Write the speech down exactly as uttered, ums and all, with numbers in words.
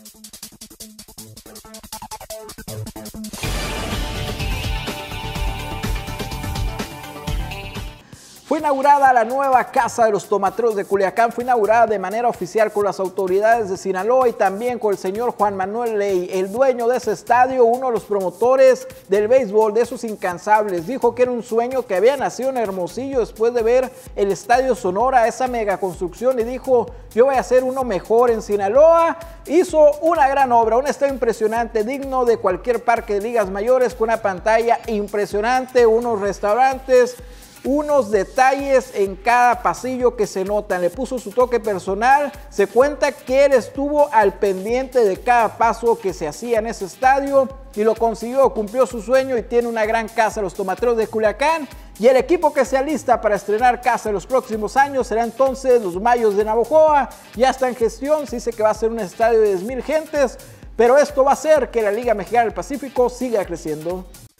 Fue inaugurada la nueva Casa de los Tomateros de Culiacán, fue inaugurada de manera oficial con las autoridades de Sinaloa y también con el señor Juan Manuel Ley, el dueño de ese estadio, uno de los promotores del béisbol, de esos incansables. Dijo que era un sueño que había nacido en Hermosillo después de ver el Estadio Sonora, esa megaconstrucción, y dijo, yo voy a hacer uno mejor en Sinaloa. Hizo una gran obra, un estadio impresionante, digno de cualquier parque de ligas mayores, con una pantalla impresionante, unos restaurantes, unos detalles en cada pasillo que se notan. Le puso su toque personal. Se cuenta que él estuvo al pendiente de cada paso que se hacía en ese estadio y lo consiguió, cumplió su sueño y tiene una gran casa, los Tomateros de Culiacán. Y el equipo que se alista para estrenar casa en los próximos años será entonces los Mayos de Navojoa. Ya está en gestión, se dice que va a ser un estadio de diez mil gentes, pero esto va a hacer que la Liga Mexicana del Pacífico siga creciendo.